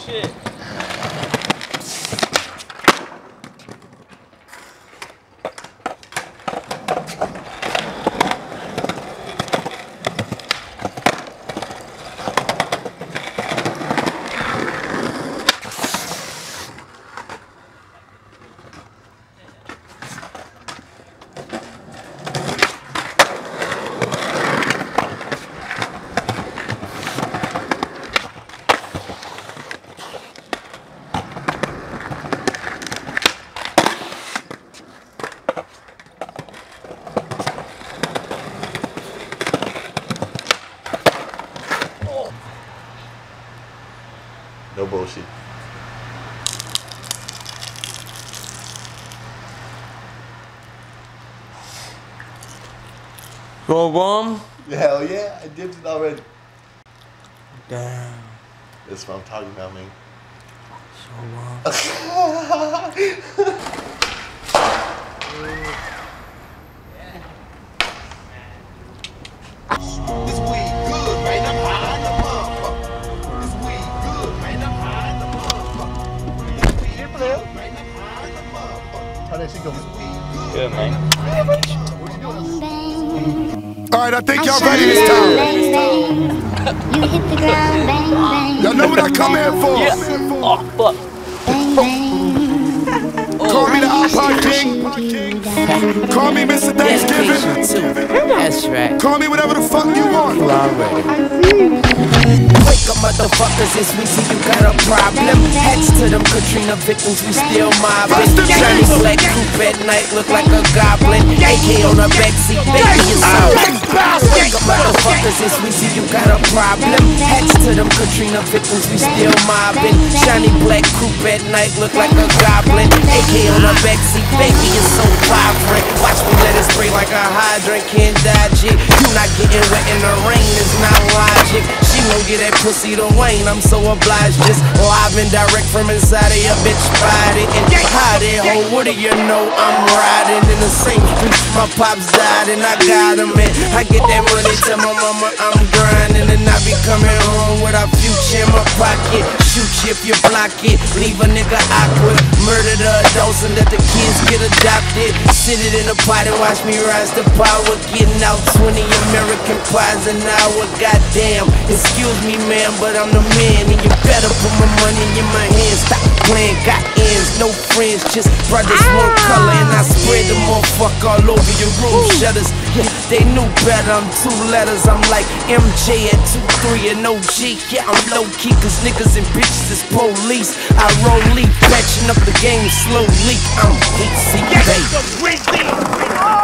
shit. No bullshit. Go bomb? Hell yeah, I did it already. Damn. That's what I'm talking about, man. So This weed good, man. I'm high in the motherfucker. This weed good, man. I'm high in the motherfucker. This weed good, man. I'm high in the motherfucker. How that shit go? good, man. All right, I think y'all ready this time. You hit the ground, bang, bang. Y'all know what I come here for. Oh, fuck. Bang, bang. Call me the iPod King. Call me Mr. Thanksgiving. That's right. Call me whatever the fuck you want. Wake up, motherfuckers, it's we see you got a problem. Heads to them Katrina victims, we still mobbing. Shiny black coupe at night, look like a goblin. AK on the backseat, baby, it's all. Wake up, motherfuckers, it's we see you got a problem. Heads to them Katrina victims, we still mobbing. Shiny black coupe at night, look like a goblin. AK on the backseat, baby, it's so vibrant. Watch me let it spray like a hydrant, can't dodge it. You not getting wet in the rain, it's not logic. She won't get that pussy to Wayne, I'm so obliged. Just live and direct from inside of your bitch body. And hide it, ho, what do you know? I'm riding in the same streets my pops died and I got him in. I get that money, tell my mama I'm grinding. And I be coming home with a future in my pocket. Shoot you if you block it, leave a nigga awkward. Murder the adults and let the kids get adopted. Sit it in the pot and watch me rise to power. Getting out 20 American pies an hour, goddamn. Excuse me, man, but I'm the man, and you better put my money in my hands. Stop playing, got ends, no friends, just brothers, one color, and I spread the motherfucker all over your room shutters. Yeah, they knew better, I'm 2 letters, I'm like MJ at 2-3 and OG. Yeah, I'm low key, cause niggas and bitches is police. I roll leaf, patching up the game slowly. I'm HC, baby.